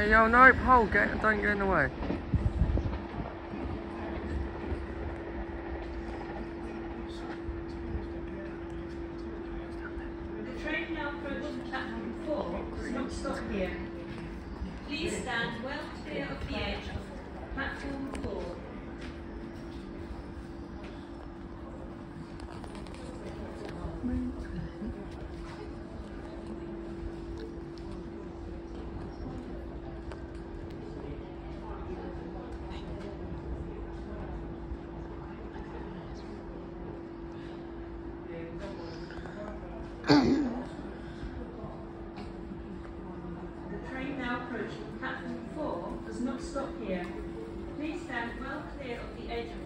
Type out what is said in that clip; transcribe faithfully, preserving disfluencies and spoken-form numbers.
Yeah, yo, no, Paul, get, don't get in the way. The train now approaching platform four does not stop here. Please stand well clear of the edge of platform four. The train now approaching platform four does not stop here. Please stand well clear of the edge of